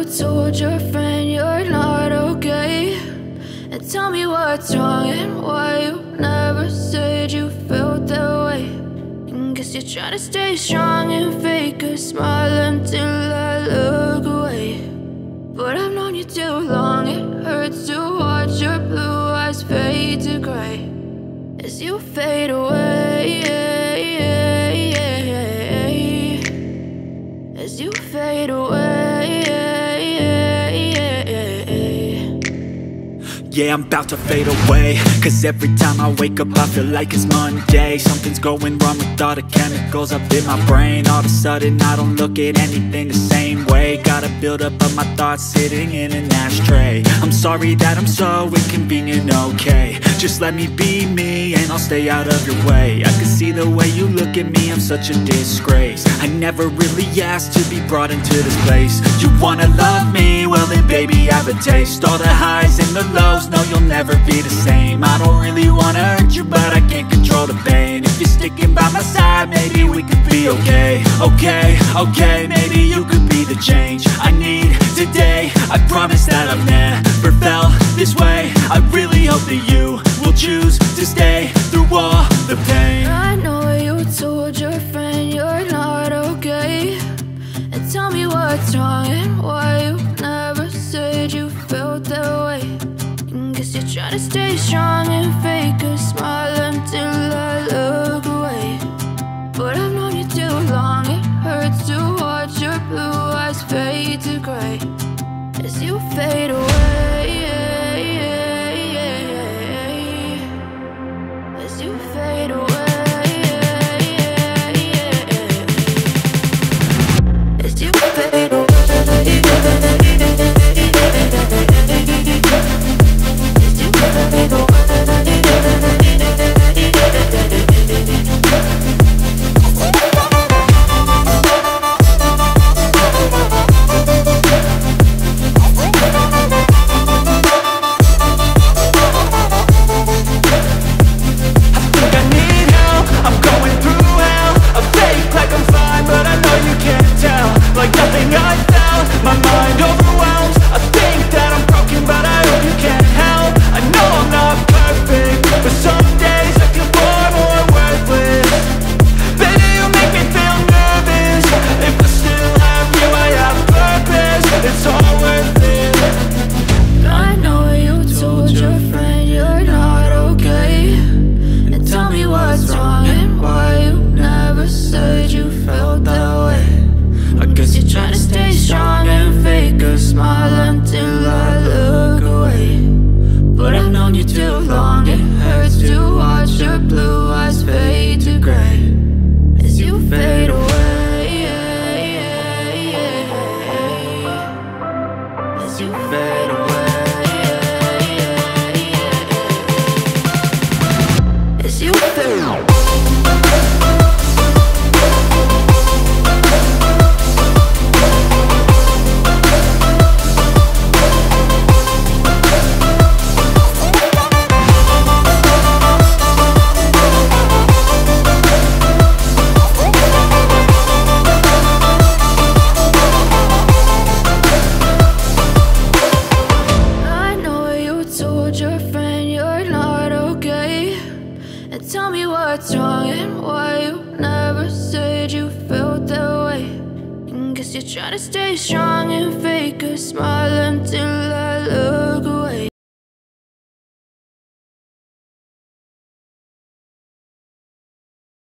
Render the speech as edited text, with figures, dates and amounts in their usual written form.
told your friend you're not okay? And tell me what's wrong and why you never said you felt that way. And guess you're trying to stay strong and fake a smile until I look away. But I've known you too long, it hurts to watch your blue eyes fade to gray as you fade away, as you fade away. Yeah, I'm about to fade away, cause every time I wake up I feel like it's Monday. Something's going wrong with all the chemicals up in my brain. All of a sudden I don't look at anything the same way. Gotta build up of my thoughts sitting in an ashtray. I'm sorry that I'm so inconvenient, okay? Just let me be me and I'll stay out of your way. I can see the way you look at me, I'm such a disgrace. I never really asked to be brought into this place. You wanna love me? Well then baby, have a taste. All the highs and the lows, no, you'll never be the same. I don't really wanna hurt you, but I can't control the pain. If you're sticking by my side, maybe we could be okay. Okay, maybe you could be the change I need today. I promise that I've never felt this way. I really hope that you will choose to stay through all the pain. I know you told your friend you're not okay. And tell me what's wrong and why you never said you felt that way. Guess you're trying to stay strong and fake a smile until I look away. But I've known you too long, it hurts to watch your blue eyes fade to gray as you fade away, as you fade away, as you fade away. Trying to stay strong and fake a smile until I look